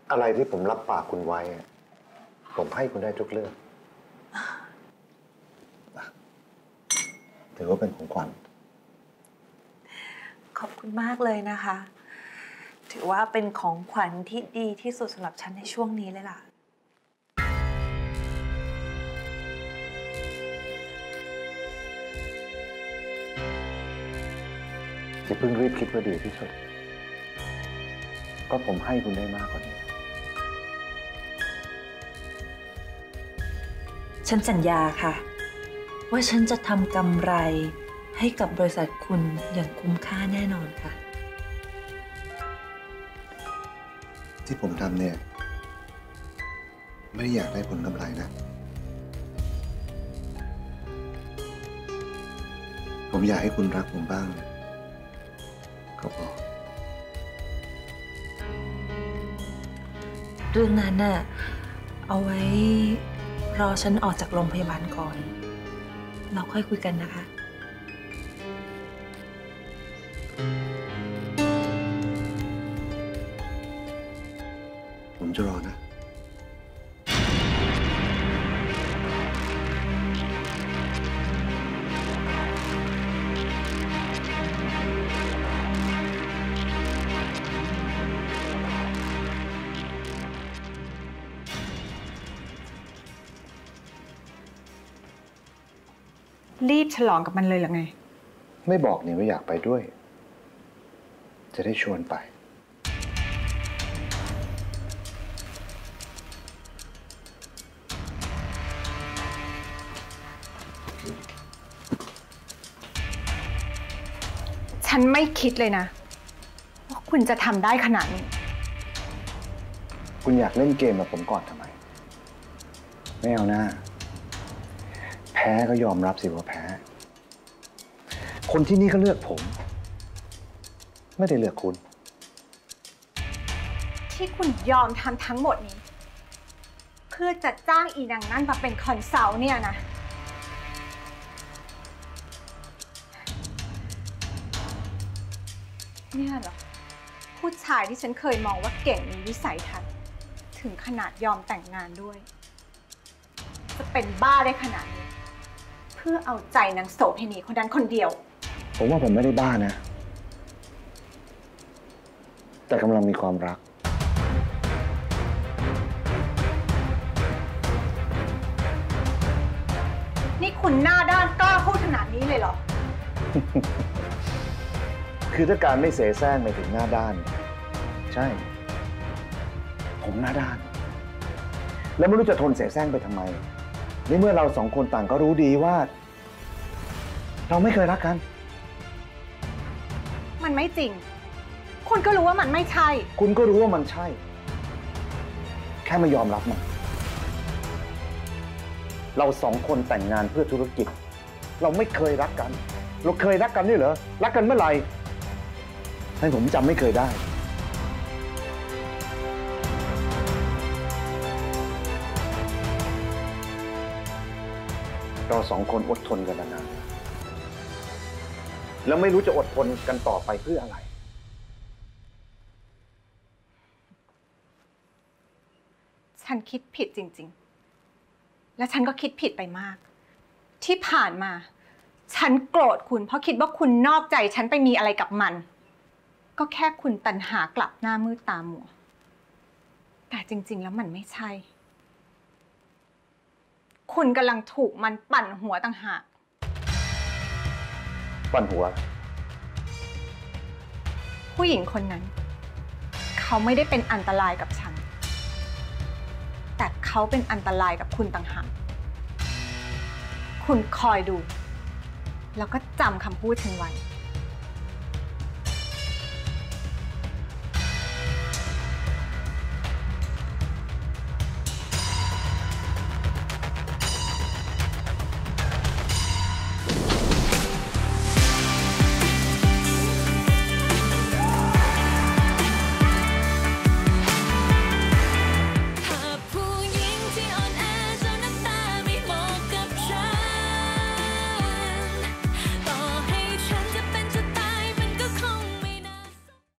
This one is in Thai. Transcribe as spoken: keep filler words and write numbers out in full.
อะไรที่ผมรับปากคุณไว้ผมให้คุณได้ทุกเรื่องถือว่าเป็นของขวัญขอบคุณมากเลยนะคะถือว่าเป็นของขวัญที่ดีที่สุดสำหรับฉันในช่วงนี้เลยล่ะอย่าเพิ่งรีบคิดว่าดีที่สุดก็ผมให้คุณได้มากกว่านี้ฉันสัญญาค่ะว่าฉันจะทำกำไรให้กับบริษัทคุณอย่างคุ้มค่าแน่นอนค่ะที่ผมทำเนี่ยไม่ได้อยากได้ผลกำไรนะผมอยากให้คุณรักผมบ้างก็พอเรื่องนั้นน่ะเอาไว้รอฉันออกจากโรงพยาบาลก่อนเราค่อยคุยกันนะคะผมจะรอนะรีบฉลองกับมันเลยหรือไงไม่บอกนี่ว่าอยากไปด้วยจะได้ชวนไปฉันไม่คิดเลยนะว่าคุณจะทำได้ขนาดนี้คุณอยากเล่นเกมกับผมก่อนทำไมไม่เอาหน้าแพ้ก็ยอมรับสิว่าแพ้คนที่นี่ก็เลือกผมไม่ได้เลือกคุณที่คุณยอมทำทั้งหมดนี้เพื่อจะจ้างอีนางนั่นมาเป็นคอนซัลท์เนี่ยนะเนี่ยเหรอผู้ชายที่ฉันเคยมองว่าเก่งมีวิสัยทัศน์ถึงขนาดยอมแต่งงานด้วยจะเป็นบ้าได้ขนาดนี้เพื่อเอาใจนางโสเภณีคนนั้นคนเดียวผมว่าผมไม่ได้บ้านะแต่กำลังมีความรักนี่คุณหน้าด้านกล้าพูดขนาดนี้เลยเหรอคือถ้าการไม่เสแสร้งไปถึงหน้าด้านใช่ผมหน้าด้านแล้วไม่รู้จะทนเสแสร้งไปทำไมในเมื่อเราสองคนต่างก็รู้ดีว่าเราไม่เคยรักกันมันไม่จริงคุณก็รู้ว่ามันไม่ใช่คุณก็รู้ว่ามันใช่แค่ไม่ยอมรับมันเราสองคนแต่งงานเพื่อธุรกิจเราไม่เคยรักกันเราเคยรักกันด้วยเหรอรักกันเมื่อไหร่ให้ผมจำไม่เคยได้เราสองคนอดทนกันนานแล้วไม่รู้จะอดทนกันต่อไปเพื่ออะไรฉันคิดผิดจริงๆและฉันก็คิดผิดไปมากที่ผ่านมาฉันโกรธคุณเพราะคิดว่าคุณนอกใจฉันไปมีอะไรกับมันก็แค่คุณตัณหากลับหน้ามืดตามัวแต่จริงๆแล้วมันไม่ใช่คุณกำลังถูกมันปั่นหัวต่างหากปั่นหัวผู้หญิงคนนั้นเขาไม่ได้เป็นอันตรายกับฉันแต่เขาเป็นอันตรายกับคุณต่างหากคุณคอยดูแล้วก็จำคำพูดฉันไว้